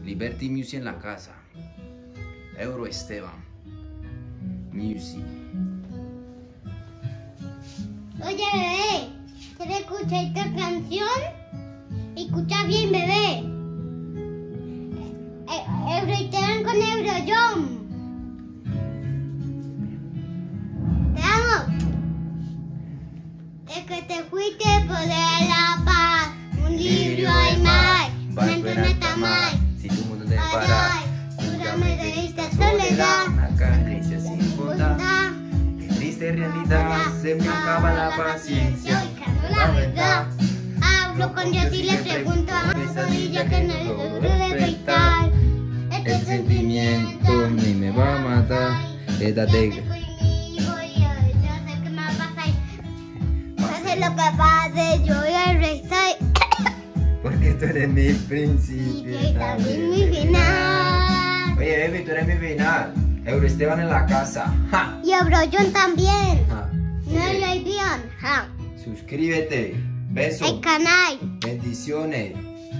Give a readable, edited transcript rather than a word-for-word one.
Liberty Music en la casa. Euro Esteban Music. Oye, bebé, ¿quieres escuchar esta canción? Escucha bien, bebé. Euro Esteban con Euro John. Te amo. Es que te fuiste por la paz. Un libro hay más. Una entonata más. Si tu mundo te para, cúrame de esta soledad. una caricia sin bondad. Qué triste realidad, se me acaba la paciencia. La verdad. Hablo con Dios y le pregunto a la pesadilla que no logro despertar. El sentimiento ni me va a matar. Quédate. Pase lo que pase, yo voy a rezar. Porque tú eres mi principio Y también mi final. Oye, baby, tú eres mi final. Euro Esteban en la casa. ¡Ja! Y Euro John también. ¡Ja! No lo hay bien. Suscríbete. Besos. El canal. Bendiciones.